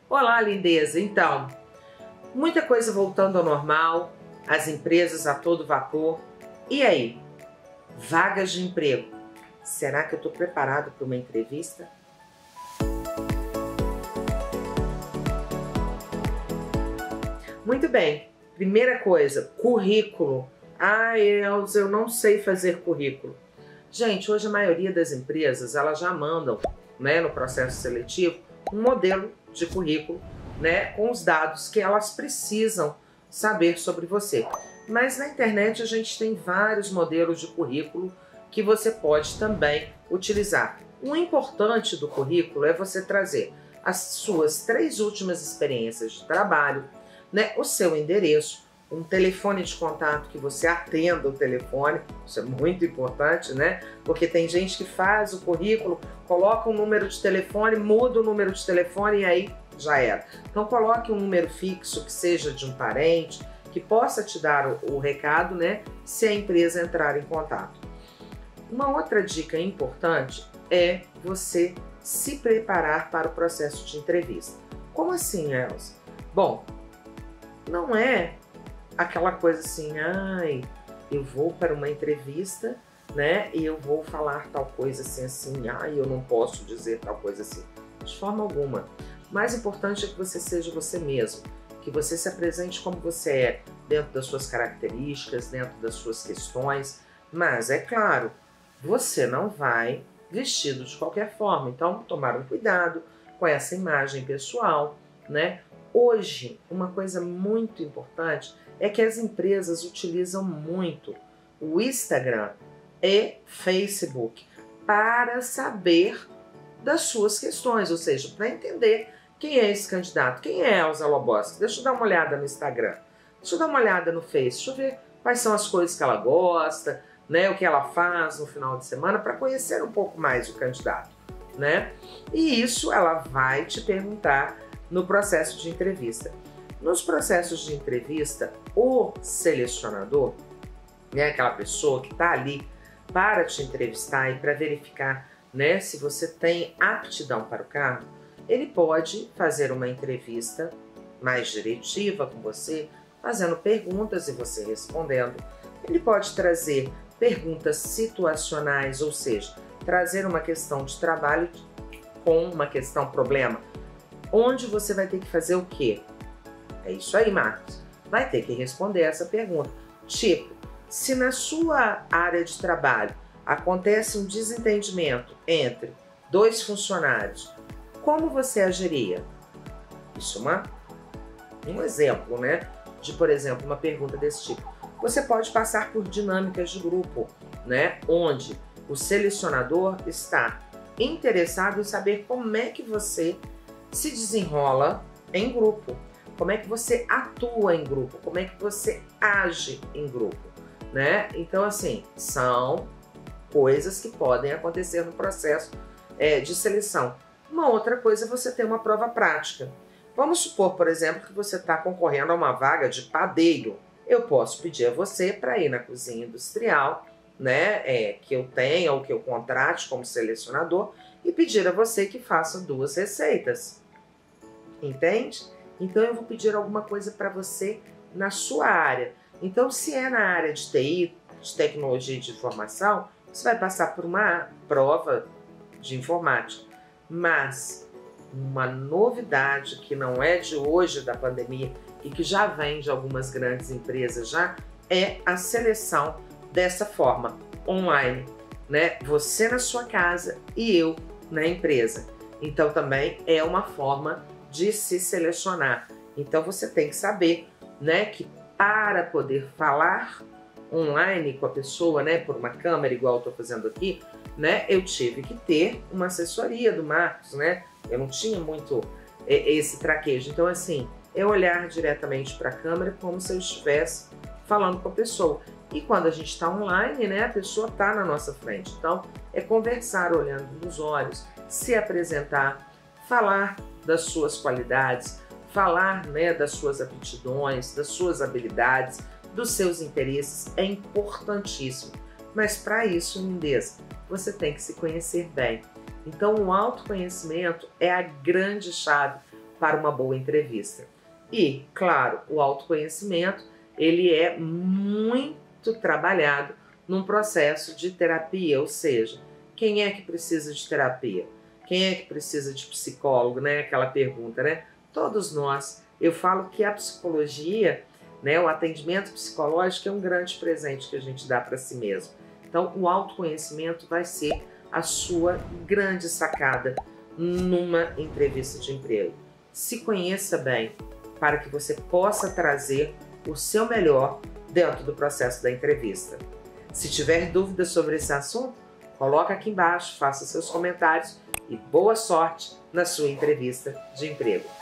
Olá, lindeza! Então, muita coisa voltando ao normal, as empresas a todo vapor. E aí? Vagas de emprego. Será que eu estou preparado para uma entrevista? Muito bem. Primeira coisa, currículo. Elza, eu não sei fazer currículo. Gente, hoje a maioria das empresas, elas já mandam, né, no processo seletivo, um modelo de currículo, né, com os dados que elas precisam saber sobre você. Mas na internet a gente tem vários modelos de currículo que você pode também utilizar. O importante do currículo é você trazer as suas 3 últimas experiências de trabalho, né, o seu endereço, um telefone de contato que você atenda o telefone, isso é muito importante, né? Porque tem gente que faz o currículo, coloca um número de telefone, muda o número de telefone e aí já era. Então coloque um número fixo que seja de um parente, que possa te dar o recado, né? Se a empresa entrar em contato. Uma outra dica importante é você se preparar para o processo de entrevista. Como assim, Elza? Bom, não é aquela coisa assim, eu vou para uma entrevista, né, e eu vou falar tal coisa assim, eu não posso dizer tal coisa assim. De forma alguma. O mais importante é que você seja você mesmo, que você se apresente como você é, dentro das suas características, dentro das suas questões, mas é claro, você não vai vestido de qualquer forma, então tomar um cuidado com essa imagem pessoal, né? Hoje, uma coisa muito importante é que as empresas utilizam muito o Instagram e Facebook para saber das suas questões, ou seja, para entender quem é esse candidato, quem é Elza Loboski. Deixa eu dar uma olhada no Instagram, deixa eu dar uma olhada no Face, deixa eu ver quais são as coisas que ela gosta, né, o que ela faz no final de semana, para conhecer um pouco mais o candidato, né? E isso ela vai te perguntar no processo de entrevista. Nos processos de entrevista, o selecionador, né, aquela pessoa que está ali para te entrevistar e para verificar, né, se você tem aptidão para o cargo, ele pode fazer uma entrevista mais diretiva com você, fazendo perguntas e você respondendo. Ele pode trazer perguntas situacionais, ou seja, trazer uma questão de trabalho com uma questão problema, onde você vai ter que fazer o quê? É isso aí, Marcos. Vai ter que responder essa pergunta. Tipo, se na sua área de trabalho acontece um desentendimento entre 2 funcionários, como você agiria? Isso é um exemplo, né? De, por exemplo, uma pergunta desse tipo. Você pode passar por dinâmicas de grupo, né? Onde o selecionador está interessado em saber como é que você se desenrola em grupo, como é que você atua em grupo, como é que você age em grupo, né? Então, assim, são coisas que podem acontecer no processo de seleção. Uma outra coisa é você ter uma prova prática. Vamos supor, por exemplo, que você está concorrendo a uma vaga de padeiro. Eu posso pedir a você para ir na cozinha industrial, né, que eu tenha ou que eu contrate como selecionador e pedir a você que faça 2 receitas. Entende? Então eu vou pedir alguma coisa para você na sua área. Então, se é na área de TI, de tecnologia e de informação, você vai passar por uma prova de informática. Mas uma novidade que não é de hoje da pandemia e que já vem de algumas grandes empresas já, é a seleção dessa forma, online, né? Você na sua casa e eu na empresa. Então também é uma forma de se selecionar. Então você tem que saber, né, que para poder falar online com a pessoa, né, por uma câmera igual eu estou fazendo aqui, né, eu tive que ter uma assessoria do Marcos, né? Eu não tinha muito esse traquejo. Então, assim, é olhar diretamente para a câmera como se eu estivesse falando com a pessoa. E quando a gente está online, né, a pessoa está na nossa frente. Então, é conversar olhando nos olhos, se apresentar, falar das suas qualidades, falar, né, das suas aptidões, das suas habilidades, dos seus interesses. É importantíssimo. Mas para isso, lindeza, você tem que se conhecer bem. Então, o autoconhecimento é a grande chave para uma boa entrevista. E, claro, o autoconhecimento, ele é muito trabalhado num processo de terapia, ou seja, quem é que precisa de terapia? Quem é que precisa de psicólogo, né? Aquela pergunta, né? Todos nós. Eu falo que a psicologia, né, o atendimento psicológico é um grande presente que a gente dá para si mesmo. Então, o autoconhecimento vai ser a sua grande sacada numa entrevista de emprego. Se conheça bem para que você possa trazer o seu melhor dentro do processo da entrevista. Se tiver dúvidas sobre esse assunto, coloca aqui embaixo, faça seus comentários e boa sorte na sua entrevista de emprego.